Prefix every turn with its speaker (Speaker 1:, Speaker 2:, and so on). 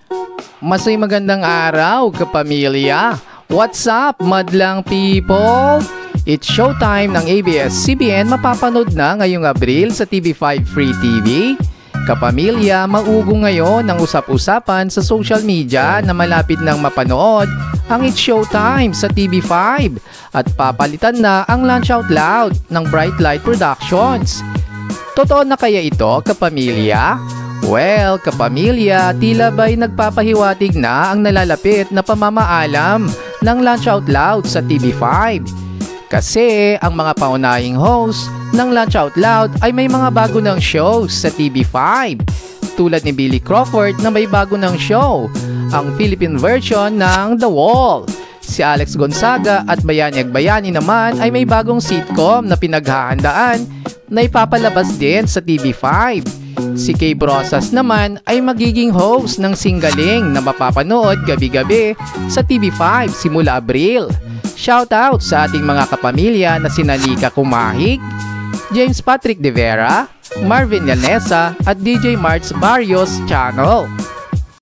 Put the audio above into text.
Speaker 1: Masay magandang araw, kapamilya! What's up, madlang people? It's showtime ng ABS-CBN mapapanood na ngayong Abril sa TV5 Free TV. Kapamilya, maugo ngayon ang usap-usapan sa social media na malapit nang mapanood ang It's Showtime sa TV5 at papalitan na ang Lunch Out Loud ng Bright Light Productions. Totoo na kaya ito, kapamilya? Well, kapamilya, tila ba'y nagpapahiwatig na ang nalalapit na pamamaalam ng Lunch Out Loud sa TV5. Kasi ang mga paunahing host ng Lunch Out Loud ay may mga bago ng shows sa TV5. Tulad ni Billy Crawford na may bago ng show, ang Philippine version ng The Wall. Si Alex Gonzaga at Bayani Agbayani naman ay may bagong sitcom na pinaghahandaan na ipapalabas din sa TV5. Si Kay Brosas naman ay magiging host ng Singgaling na mapapanood gabi-gabi sa TV5 simula Abril. Shoutout sa ating mga kapamilya na sina Nika Kumahig, James Patrick De Vera, Marvin Llanesa at DJ Marts Barrios Channel.